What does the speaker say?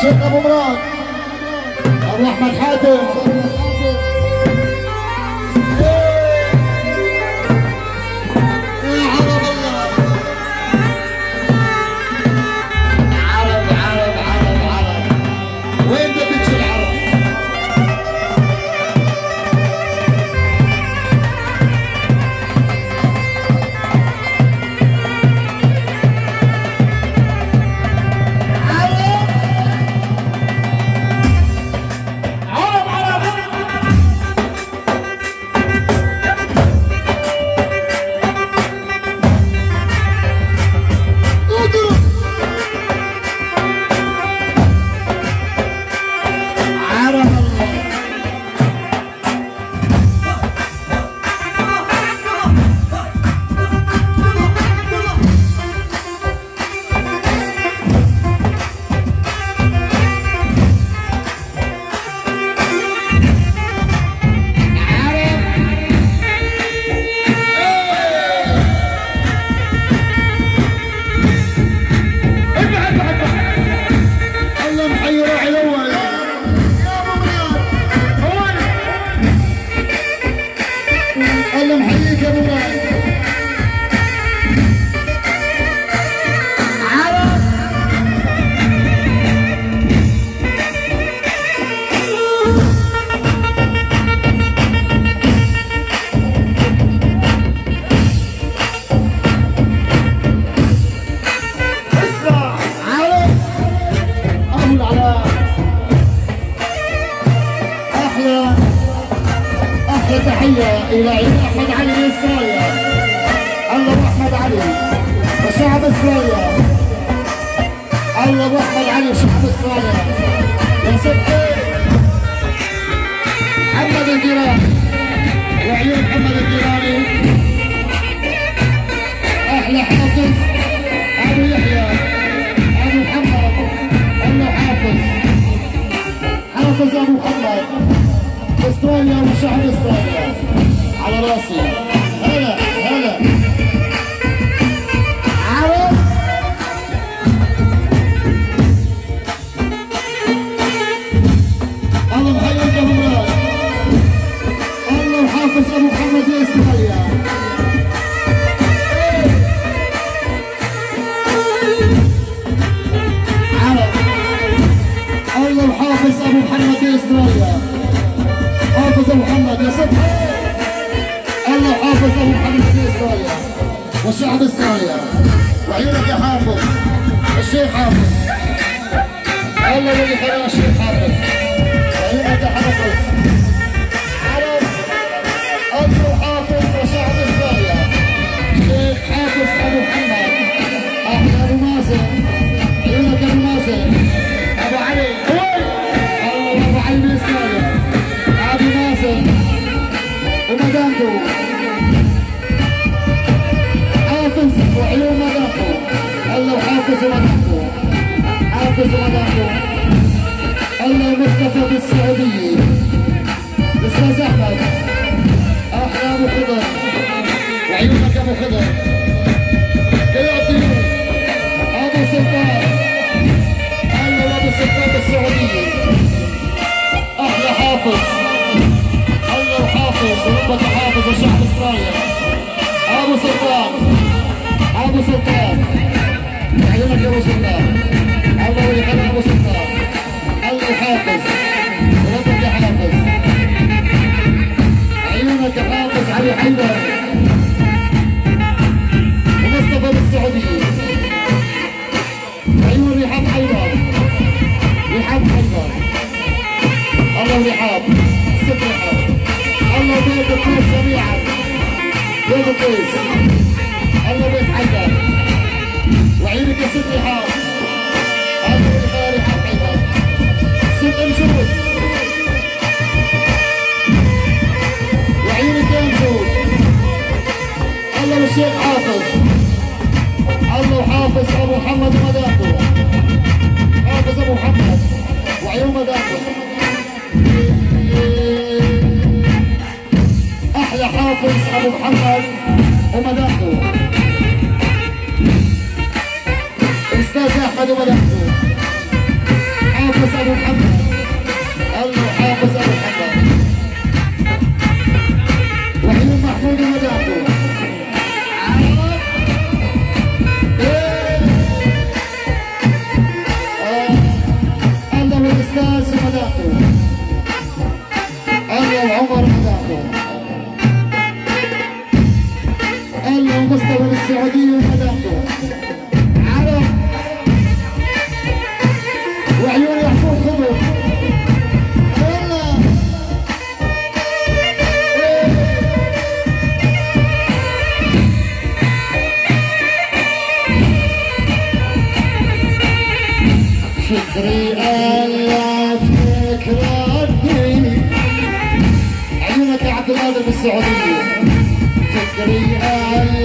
الشيخ ابو مراد ابو احمد حاتم إلى عيد أحمد علي السرايا الله أبو أحمد علي وشعب السرايا الله أبو أحمد علي وشعب السرايا يا صدقي محمد الجيراني وعيون محمد الجيراني أحلى حافظ أبو يحيى أبو محمد الله حافظ أبو محمد استراليا وشعب استراليا على راسي هلا هلا عرب الله محييك ابو مراد الله وحافظ ابو محمد يا استراليا عرب الله وحافظ ابو محمد يا استراليا حافظ ابو محمد يا صبحي الله حافظ ابو محمد في استراليا والشعب استراليا وعيونك يا حافظ الشيخ حافظ الله اللي خلاه الشيخ حافظ وعيونك يا حافظ عرب الله حافظ وشعب استراليا الشيخ حافظ ابو محمد احلى ابو مازن عيونك يا ابو مازن ابو علي الله ابو علي من استراليا ابو مازن ومدامته حافظ وعيون مدامته الله وحافظ ومدامته حافظ ومدامته الله مصطفى بالسعودية استاذ احمد احلى ابو خضر وعيونك ابو خضر كيعطي ابو سلطان الله وابو سلطان بالسعودية احلى حافظ حافظ وربك حافظ وشعب استراليا ابو سلطان ابو سلطان عيونك يا ابو سلطان الله يخلي ابو سلطان الله يحافظ وربك يا حافظ عيونك يا حافظ علي حيدر ومصطفى بالسعوديه عيون رحاب حيدر رحاب حيدر الله رحاب ست رحاب الله بيت القيس جميعا بيت القيس الله بيت حيدر وعينك يا ست رحاب الله بيت رحاب حيدر ست مشود وعينك يا مشود الله والشيخ حافظ الله وحافظ ابو محمد ومدامته حافظ ابو محمد وعيون مدامته احلى حافظ ابو محمد ومدامته استاذ احمد ومدامته حافظ ابو محمد. الله حافظ ابو محمد. وعيون محمود ومداحته. الله والاستاذ ومداحته. الله وعمر ومداحته. الله ومستوى السعوديه ومداحته. عرب وعيون يحفظ خضر. فكري الله فكرتني عيونك يا عبد القادر بالسعودية. فكري الله